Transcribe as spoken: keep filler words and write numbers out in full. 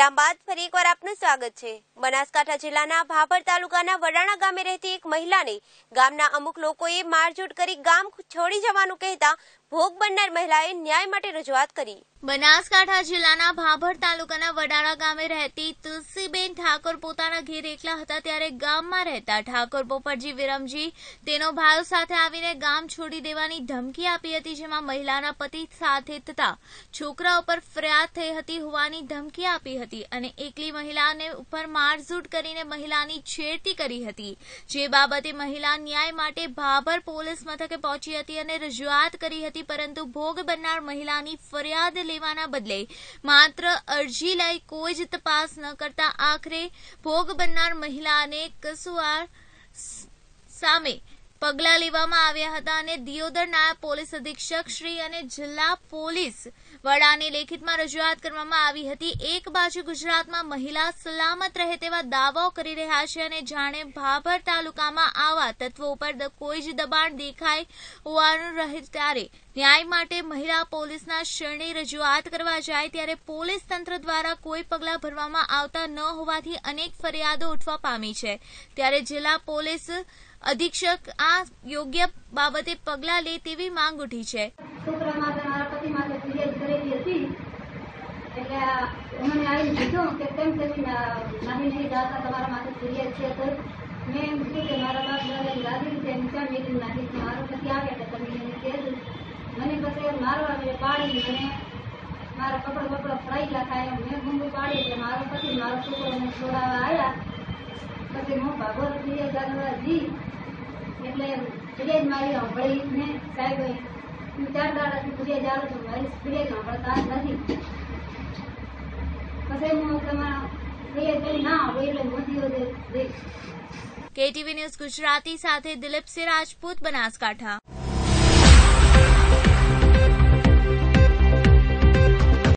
વિરામ બાદ ફરી એકવાર આપનું સ્વાગત છે। બનાસકાંઠા જિલ્લાના ભાભર તાલુકાના વડાણા ગામે રહેતી એક મહિલાને ગામના અમુક લોકોએ મારઝૂડ કરી ગામ છોડી જવાનું કહેતા ભોગ બનનાર મહિલાએ ન્યાય માટે રજૂઆત કરી। બનાસકાંઠા જિલ્લાના ભાભર તાલુકાના વડાણા ગામે રહેતી તુલસીબેન ઠાકોર પોતાના ઘેર એકલા હતા ત્યારે ગામમાં રહેતા ઠાકોર પોપટજી વિરમજી તેનો ભાઈ સાથે આવીને ગામ છોડી દેવાની ધમકી આપી હતી, જેમાં મહિલાના પતિ સાથે તથા છોકરા ઉપર ફરિયાદ થઈ હતી હોવાની ધમકી આપી હતી અને એકલી મહિલાને ઉપર મારઝૂડ કરીને મહિલાની છેડતી કરી હતી, જે બાબતે મહિલા ન્યાય માટે ભાભર પોલીસ મથકે પહોંચી હતી અને રજૂઆત કરી હતી, પરંતુ ભોગ બનનાર મહિલાની ફરિયાદ લેવાના બદલે માત્ર અરજી લઈ કોઈ જ તપાસ ન કરતા આખરે ભોગ બનનાર મહિલાને કસૂરવાર સામે પગલાં લેવામાં આવ્યા હતા અને દિયોદર નાયબ પોલીસ અધિક્ષક શ્રી અને જિલ્લા પોલીસ વડાને લેખિતમાં રજૂઆત કરવામાં આવી હતી। એક બાજુ ગુજરાતમાં મહિલા સલામત રહે તેવા દાવાઓ કરી રહ્યા છે અને જાણે ભાભર તાલુકામાં આવા તત્વો પર કોઈ જ દબાણ દેખાય હોવાનું રહે ત્યારે ન્યાય માટે મહિલા પોલીસના શરણે રજૂઆત કરવા જાય ત્યારે પોલીસ તંત્ર દ્વારા કોઈ પગલાં ભરવામાં આવતા ન હોવાથી અનેક ફરિયાદો ઉઠવા પામી છે, ત્યારે જિલ્લા પોલીસ અધિક્ષક આ યોગ્ય બાબતે પગલાં લે તેવી માંગ ઉઠી છે। મને પછી મારવા મેં પાડી મને મારા કપડા બપડા ફ્રાઈ લખાયા મેં બૂંબુ પાડી એટલે મારો પછી મારો છોકરો મને છોડાવવા આવ્યા પછી હું ભાગોર ફિર્યાદ જાણવા જી એટલે ફિર્યાદ મારી સાંભળી ને સાહેબ હું ચાર દાડાથી ફિર્યાદ જાણું છું મારી ફિર્યાદ સાંભળતા નથી પછી હું તમારા ફિર્યાદ કરી ના આવું એટલે મોદીઓ દે। કેટીવી ન્યૂઝ ગુજરાતી સાથે દિલીપ સિંહ રાજપૂત, બનાસકાંઠા।